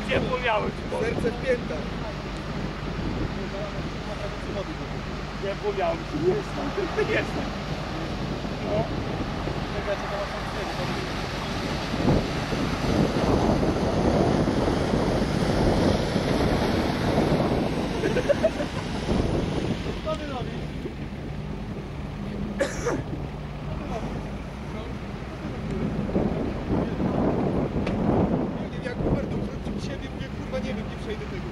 ciepło miałem. Serce w piętach. Ciepło miałem. Jestem. No. Co ty robisz? Nie wiem, jak numer do siebie, mówię, kurwa, nie wiem, nie przejdę tego.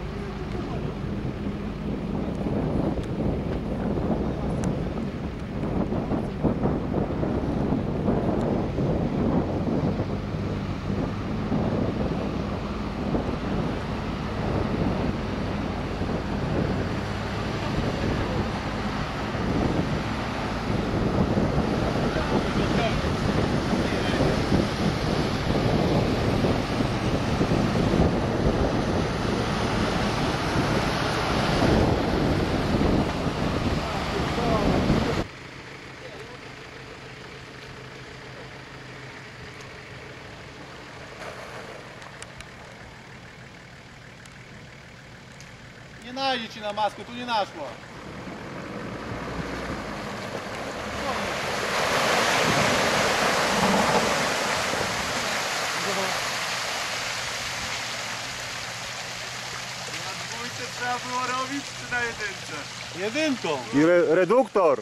Nie najdzie ci na maskę, tu nie naszło. Na dwójce trzeba było robić, czy na jedynce? Jedynką. I reduktor.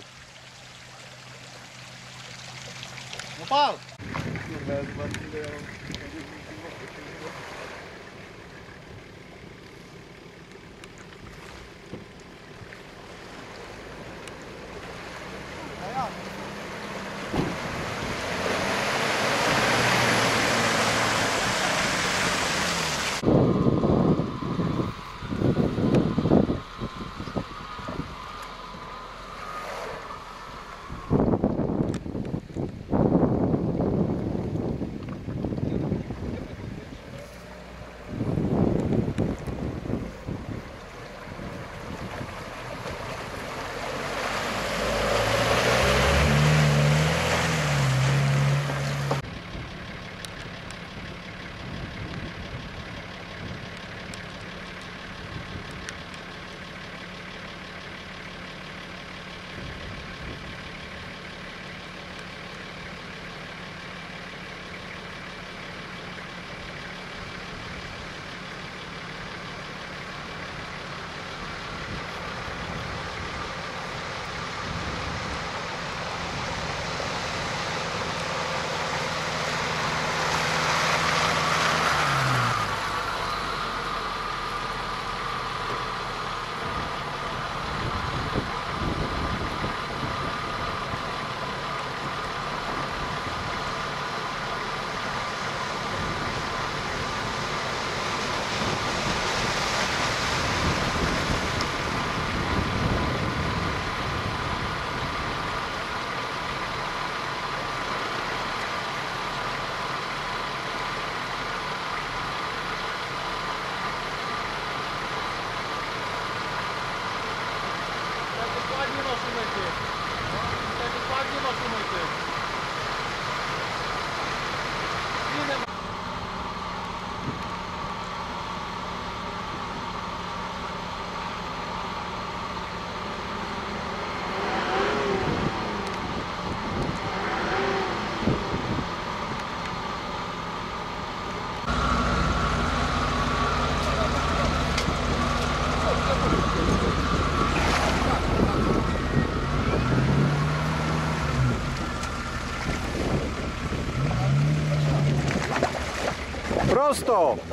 No pal. Kurwa, ja zobaczę, ile ja mam. Dokładnie masz umyty. Dokładnie masz umyty. Ile ma... Prosto.